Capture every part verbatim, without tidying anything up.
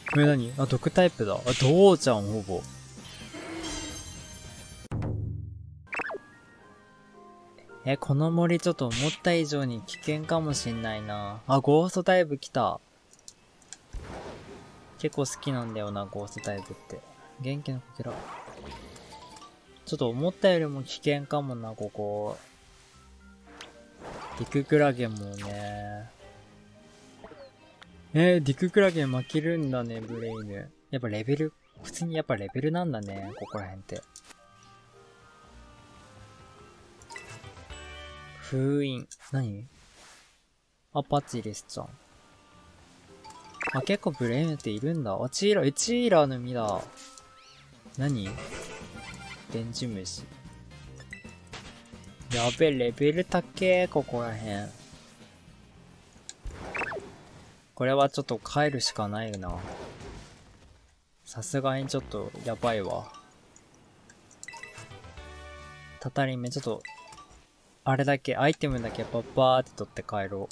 これ何？あ、毒タイプだ。あ、どうじゃん、ほぼ。え、この森ちょっと思った以上に危険かもしんないな。あ、ゴーストタイプ来た。結構好きなんだよな、ゴーストタイプって。元気のかけら。ちょっと思ったよりも危険かもな、ここ。ディククラゲもね。えー、ディククラゲ負けるんだね、ブレイヌ。やっぱレベル、普通にやっぱレベルなんだね、ここら辺って。封印。何？あ、パチリスちゃん。あ、結構ブレイヌっているんだ。あ、チーラー、え、チーラーの実だ。何？電磁虫。やべ、レベル高え、ここら辺。これはちょっと帰るしかないな。さすがにちょっとやばいわ。たたり目ちょっと、あれだけ、アイテムだけパッパーって取って帰ろう。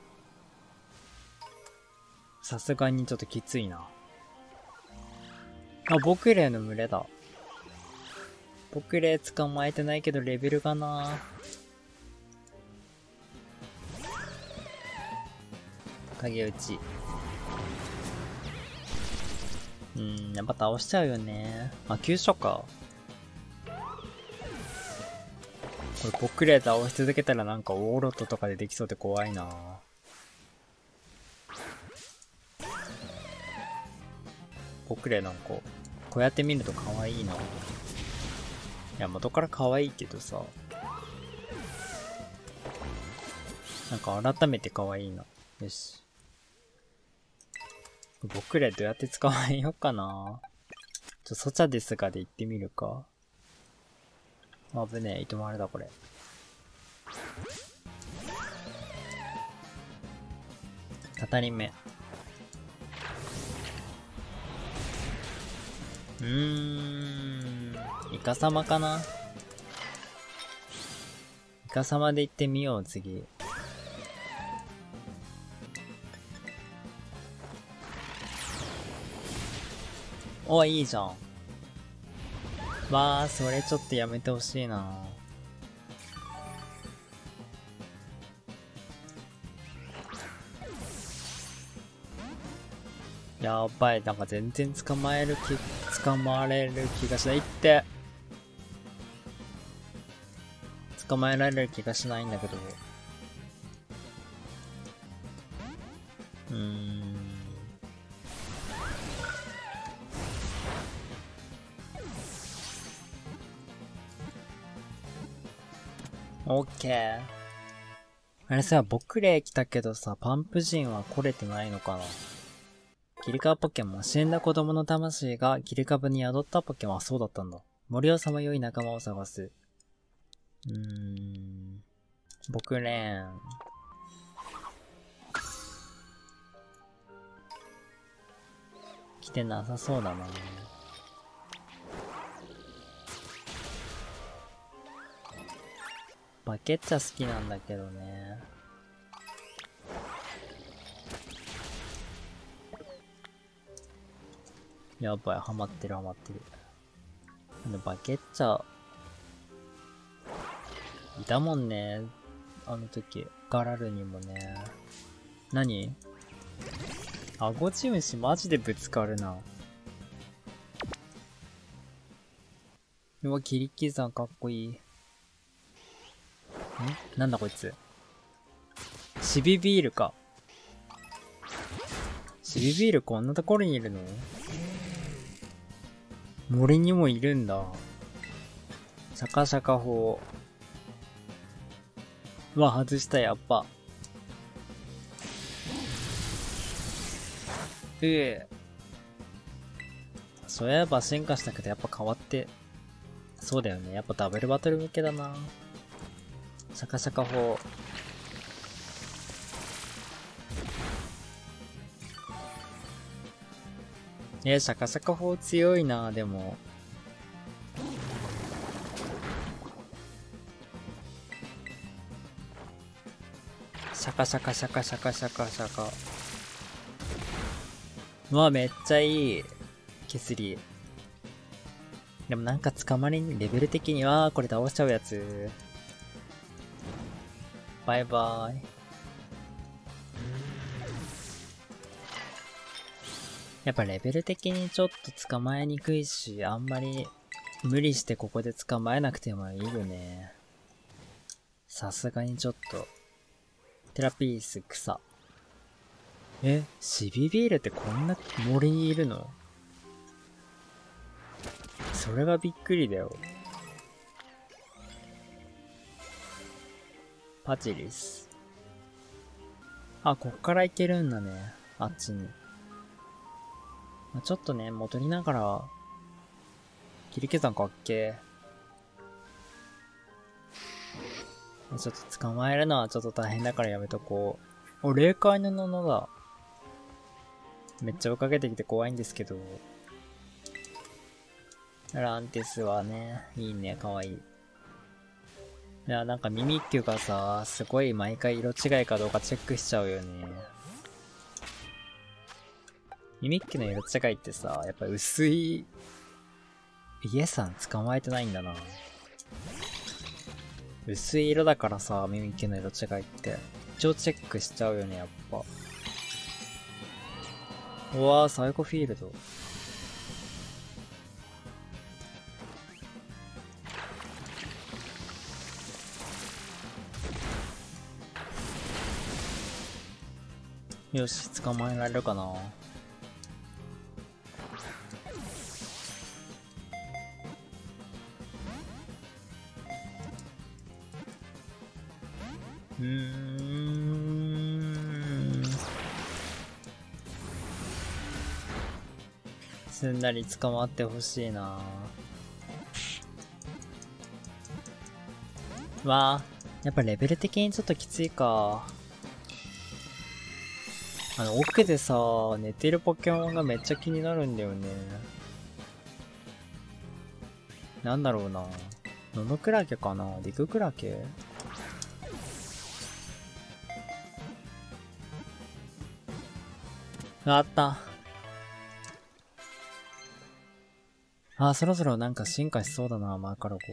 さすがにちょっときついな。あ、僕霊の群れだ。僕霊捕まえてないけどレベルがな。影打ち。うーん、やっぱ倒しちゃうよね。あ、急所か。これ僕霊倒し続けたらなんかオーロットとかでできそうで怖いな。僕霊なんか、こうやって見ると可愛いな。いや、元から可愛いけどさ。なんか改めて可愛いな。よし。僕らどうやって捕まえようかな。ちょ、ソチャですがで行ってみるか。あぶねえ、糸丸だこれ。たたり目。うーん。イカサマかな。イカサマで行ってみよう、次。お、いいじゃん。わー、それちょっとやめてほしいな。やばい、なんか全然捕まえる気、捕まれる気がしない。って。捕まえられる気がしないんだけど。うーん。オッケー。あれさ、僕霊来たけどさ、パンプ陣は来れてないのかな。切り株ポケモン、死んだ子供の魂が切り株に宿ったポケモンはそうだったんだ。森をさまよい仲間を探す。うーん。僕霊。来てなさそうだな。バケッチャ好きなんだけどね。やばい、ハマってるハマってる。でバケッチャいたもんね、あの時ガラルにもね。何？アゴチムシマジでぶつかるな。うわ、切り刻んかっこいい。ん？なんだこいつ。シビビールか。シビビールこんなところにいるの？森にもいるんだ。シャカシャカ砲。うわ、外した、やっぱ。うえ。そういえば進化したけどやっぱ変わって。そうだよね。やっぱダブルバトル向けだな。シャカシャカ砲。え、シャカシャカ砲強いな、でも。シャカシャカシャカシャカシャカシャカ。 うわ、めっちゃいい。削り。でもなんか捕まりに、レベル的には、これ倒しちゃうやつ。バイバーイ。やっぱレベル的にちょっと捕まえにくいし、あんまり無理してここで捕まえなくてもいいよね。さすがにちょっと。テラピース草。え、シビビールってこんな森にいるの？それがびっくりだよ。パチリス。あ、こっから行けるんだね。あっちに。ちょっとね、戻りながら、切り刻んかっけー。ちょっと捕まえるのはちょっと大変だからやめとこう。お、霊界の布だ。めっちゃ追いかけてきて怖いんですけど。ランティスはね、いいね、かわいい。いや、なんかミミッキュがさ、すごい毎回色違いかどうかチェックしちゃうよね。ミミッキュの色違いってさ、やっぱ薄い、イエさん捕まえてないんだな。薄い色だからさ、ミミッキュの色違いって。一応チェックしちゃうよね、やっぱ。うわー、サイコフィールド。よし、捕まえられるかな。うーん。すんなり捕まってほしいな。わあ、やっぱレベル的にちょっときついか。あの、奥でさ、寝てるポケモンがめっちゃ気になるんだよね。なんだろうな。ノノクラゲかな？リククラゲ？あった。あ、そろそろなんか進化しそうだな、マーカロゴ。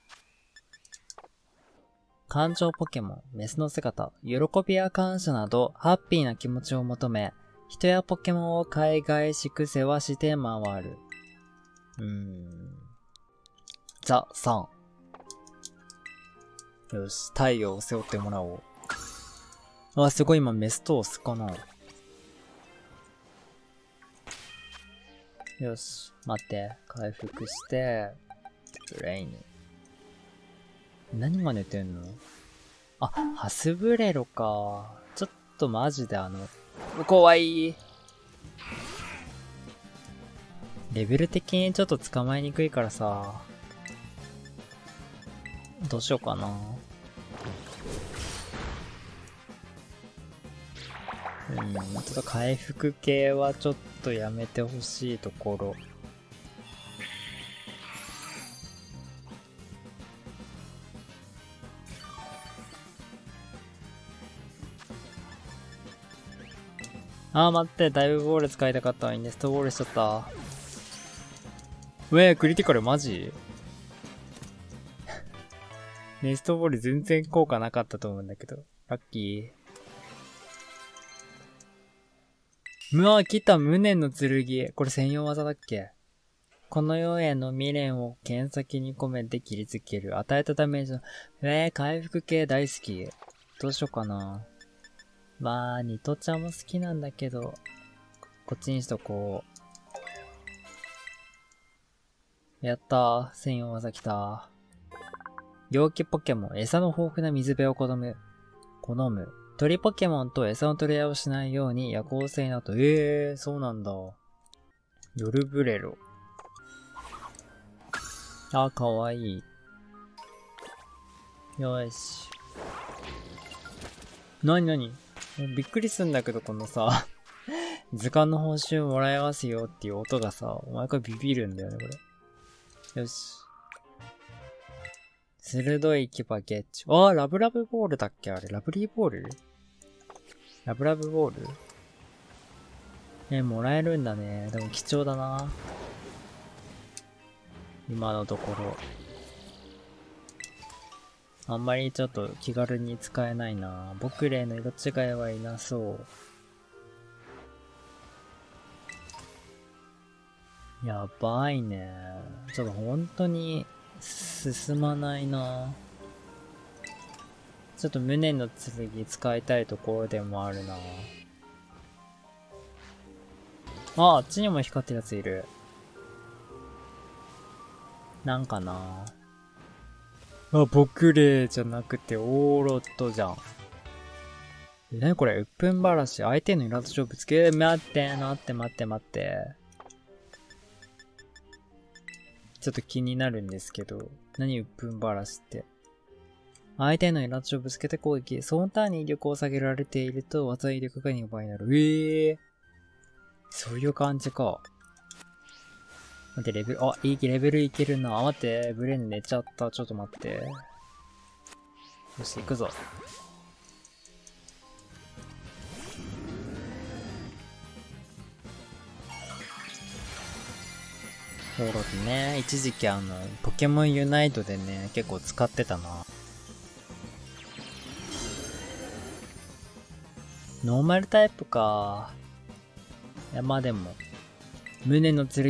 感情ポケモン、メスの姿、喜びや感謝など、ハッピーな気持ちを求め、人やポケモンを海外しく世話して回る。うーん。ザ・サン。よし、太陽を背負ってもらおう。あ、すごい今メスとオスかな。よし、待って、回復して、レイン。何が寝てんの？あ、ハスブレロか。ちょっとマジであの、怖い。レベル的にちょっと捕まえにくいからさ。どうしようかな。うん、ちょっと回復系はちょっとやめてほしいところ。あー待って、ダイブボール使いたかったのにネストボールしちゃった。うえー、クリティカルマジ？ネストボール全然効果なかったと思うんだけど。ラッキー。うわ、来た無念の剣。これ専用技だっけ？この世への未練を剣先に込めて切りつける。与えたダメージの、えー、回復系大好き。どうしようかな。まあ、ニトちゃんも好きなんだけど、こっちにしとこう。やったー。専用技来た。陽気ポケモン、餌の豊富な水辺を好む。好む。鳥ポケモンと餌の取り合いをしないように夜行性など、えー、そうなんだ。夜ブレロ。あ、かわいい。よし。なになに？びっくりすんだけど、このさ、図鑑の報酬もらえますよっていう音がさ、お前からビビるんだよね、これ。よし。鋭い牙ゲッチ。あー、ラブラブボールだっけあれ、ラブリーボール？ラブラブボール？ え、もらえるんだね。でも貴重だな。今のところ。あんまりちょっと気軽に使えないな。僕霊の色違いはいなそう。やばいね。ちょっと本当に進まないな。ちょっと無念の剣使いたいところでもあるな。あ、あっちにも光ってるやついる。なんかな。あ、僕霊じゃなくてオーロットじゃん。え、なにこれ、うっぷんばらし。相手のイラストをぶつけ、待って、待って、待って、待って。ちょっと気になるんですけど。何うっぷんばらしって。相手のイラストをぶつけて攻撃。そのターンに威力を下げられていると、技威力がにばいになる。ええー。そういう感じか。待って、レベル、あ、いい、レベルいけるな。待って、ブレン寝ちゃった。ちょっと待って。よし、行くぞ。オーロットね。一時期あの、ポケモンユナイトでね、結構使ってたな。ノーマルタイプか。いや、まあでも。胸の剣。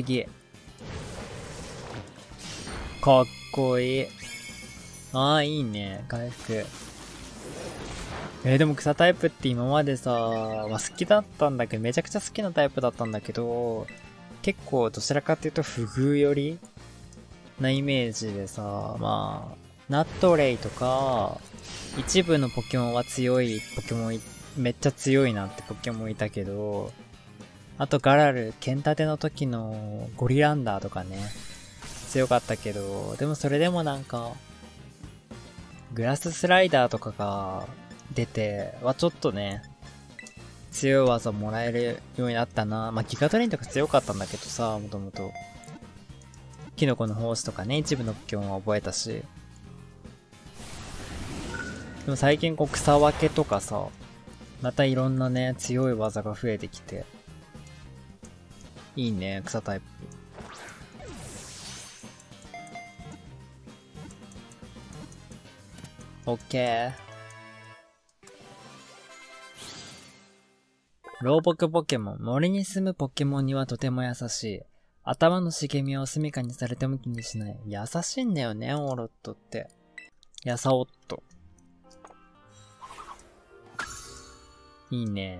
かっこいい。ああ、いいね。回復。えー、でも草タイプって今までさ、まあ、好きだったんだけど、めちゃくちゃ好きなタイプだったんだけど、結構どちらかっていうと不遇寄りなイメージでさ、まあ、ナットレイとか、一部のポケモンは強いポケモンい、めっちゃ強いなってポケモンいたけど、あとガラル、ケンタテの時のゴリランダーとかね、強かったけど、でもそれでもなんか、グラススライダーとかが出てはちょっとね、強い技もらえるようになったな。まあ、ギガトレインとか強かったんだけどさ、もともと。キノコの胞子とかね、一部のポケモンは覚えたし。でも最近こう草分けとかさ、またいろんなね、強い技が増えてきて。いいね、草タイプ。オッケー。老木ポケモン。森に住むポケモンにはとても優しい。頭の茂みを住処にされても気にしない。優しいんだよね、オーロットって。やさおっと。いいね。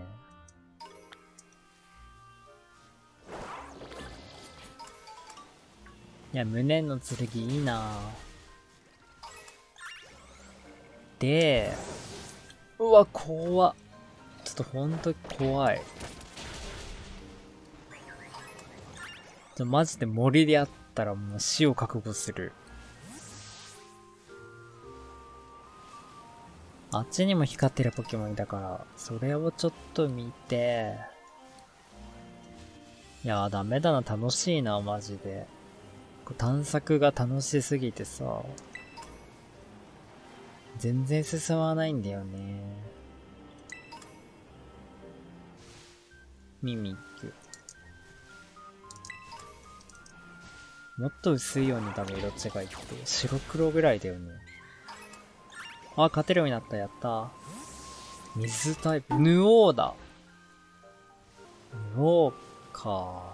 いや、無念の剣いいな。で、うわ、怖っ。ちょっとほんと怖い。ちょマジで森であったらもう死を覚悟する。あっちにも光ってるポケモンいたから、それをちょっと見て、いやーダメだな、楽しいな、マジで。探索が楽しすぎてさ、全然進まないんだよね。ミミック。もっと薄いように多分色違いって白黒ぐらいだよね。あ、勝てるようになった。やった。水タイプ。ヌオーだ。ヌオーか。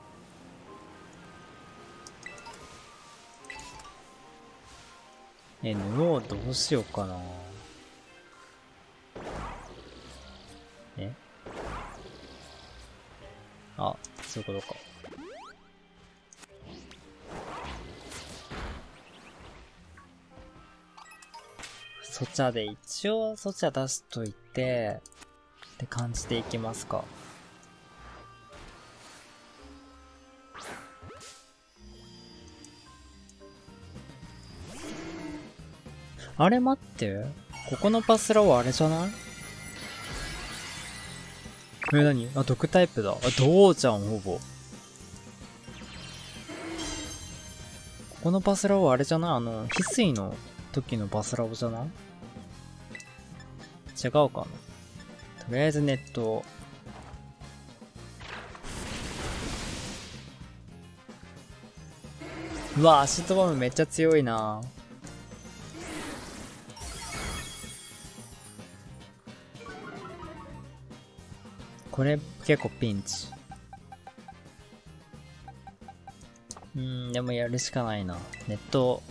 え、ヌオーどうしようかな。えあ、そういうことか。ソチャで一応ソチャ出しといてって感じでいきますか。あれ待って、ここのパスラはあれじゃない？え、なに？あ、毒タイプだ。あ、どうじゃん、ほぼ。ここのパスラはあれじゃない？あの、翡翠の時のパスラオじゃない？違うかな。とりあえずネット。 うわ、アシッドボムめっちゃ強いな。これ結構ピンチ。うーん、でもやるしかないな。ネット。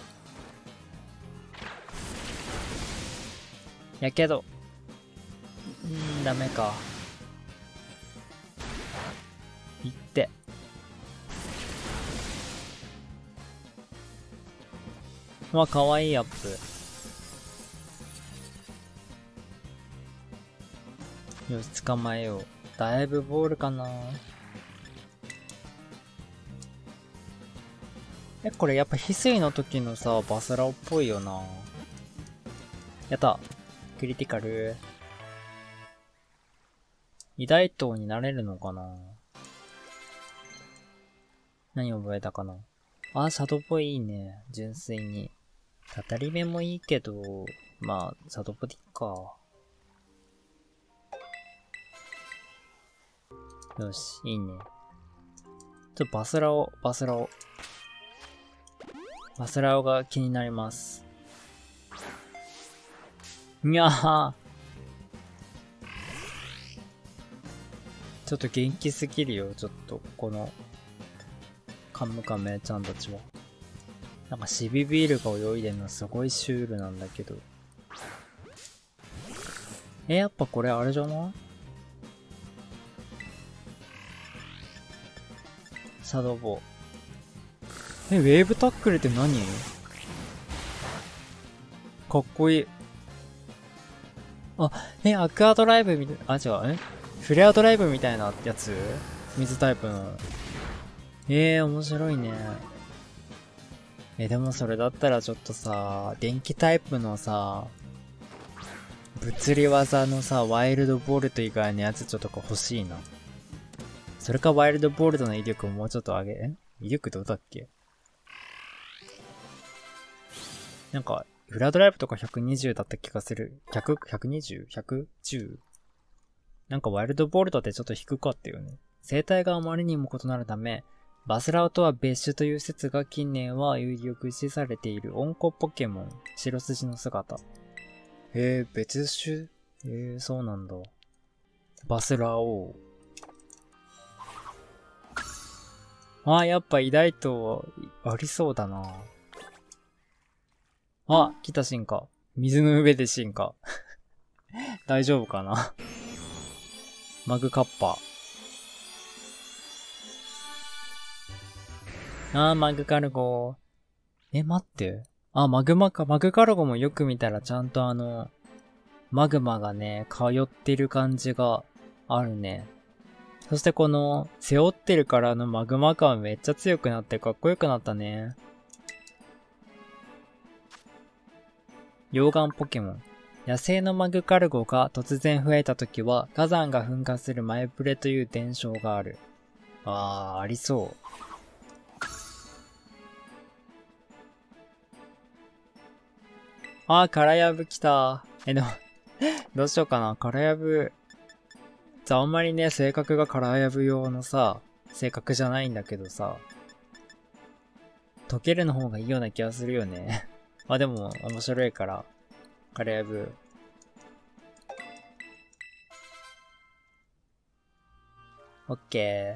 やけど。うーん、ダメか。いって。うわ、かわいいアップ。よし、捕まえよう。だいぶボールかな。え、これやっぱ翡翠の時のさ、バスラオっぽいよな。やった。クリティカル。二大刀になれるのかな。何覚えたかな。あ、シャドウボイいいね。純粋に。たたり目もいいけど、まあ、シャドウボディか。よし、いいね。ちょっとバスラオ、バスラオ。バスラオが気になります。にゃー。ちょっと元気すぎるよ、ちょっと、この、カムカメちゃんたちは。なんかシビビールが泳いでるのすごいシュールなんだけど。え、やっぱこれあれじゃない？シャドウボー。え、ウェーブタックルって何？かっこいい。あ、え、アクアドライブみたいな、あ、違う、えフレアドライブみたいなやつ？水タイプの。えー、面白いね。え、でもそれだったらちょっとさ、電気タイプのさ、物理技のさ、ワイルドボルト以外のやつちょっと欲しいな。それかワイルドボルトの威力をもうちょっと上げ、え威力どうだっけ？なんか、フラドライブとかひゃくにじゅうだった気がする。ひゃく、ひゃくにじゅう、ひゃくじゅう？ なんかワイルドボルトってちょっと低かったよね。生態があまりにも異なるため、バスラオとは別種という説が近年は有力視されている温厚ポケモン、白筋の姿。へえ、別種？へえ、そうなんだ。バスラオ。あ、やっぱ偉大とありそうだな。あ、来た進化。水の上で進化。大丈夫かな。マグカッパ。あー、マグカルゴ。え、待って。あ、マグマか。マグカルゴもよく見たらちゃんとあの、マグマがね、通ってる感じがあるね。そしてこの、背負ってるからのマグマ感めっちゃ強くなってかっこよくなったね。溶岩ポケモン。野生のマグカルゴが突然増えた時は、火山が噴火する前触れという伝承がある。あー、ありそう。あー、カラヤブ来た。え、でも、どうしようかな。カラヤブ、あんまりね、性格がカラヤブ用のさ、性格じゃないんだけどさ、溶けるの方がいいような気がするよね。まあでも、面白いから、カラヤブ。オッケ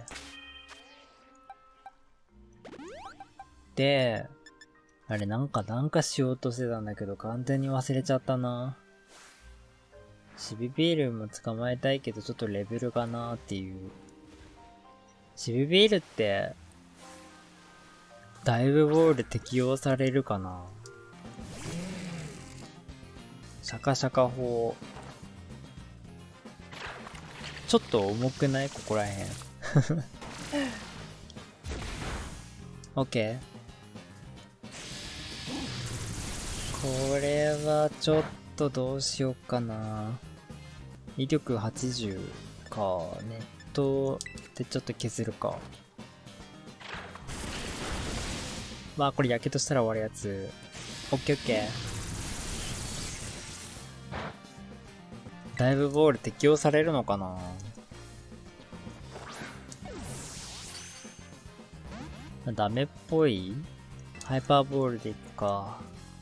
ー。で、あれなんかなんかしようとしてたんだけど完全に忘れちゃったな。シビビールも捕まえたいけどちょっとレベルがなーっていう。シビビールって、ダイブボール適用されるかな。シャカシャカ砲。ちょっと重くない？ここらへん。オッケー。これはちょっとどうしようかな。威力はちじゅうか。ネットでちょっと削るか。まあこれやけどしたら終わるやつ。オッケーオッケー。ダイブボール適用されるのかな。ダメっぽい。 ハイパーボールでいくか。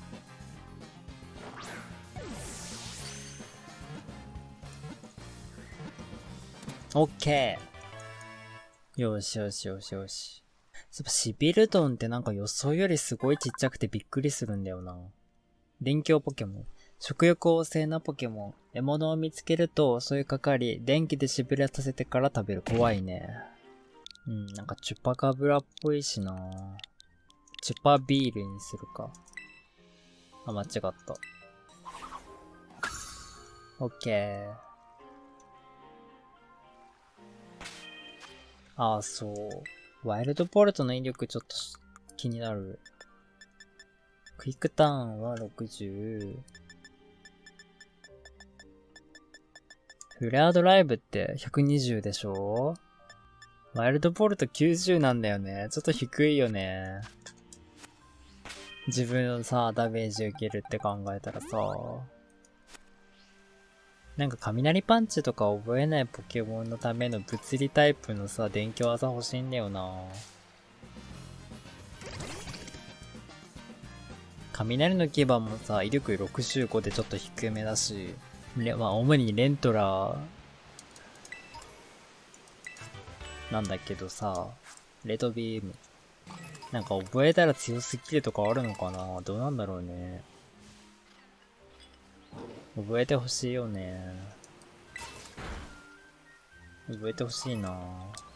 オッケー。よしよしよしよし。そういえばシビルドンってなんか予想よりすごいちっちゃくてびっくりするんだよな。電気ポケモン。食欲旺盛なポケモン。獲物を見つけると襲いかかり、電気でしびれさせてから食べる。怖いね。うん、なんかチュッパカブラっぽいしな。チュッパビールにするか。あ、間違った。オッケー。ああ、そう。ワイルドボルトの威力ちょっと気になる。クイックターンはろくじゅう。フレアドライブってひゃくにじゅうでしょ？ワイルドボルトきゅうじゅうなんだよね。ちょっと低いよね。自分のさ、ダメージ受けるって考えたらさ。なんか雷パンチとか覚えないポケモンのための物理タイプのさ、電気技欲しいんだよな。雷の牙もさ、威力ろくじゅうごでちょっと低めだし、まあ主にレントラなんだけどさ、レッドビーム。なんか覚えたら強すぎるとかあるのかな？どうなんだろうね。覚えてほしいよね。覚えてほしいな。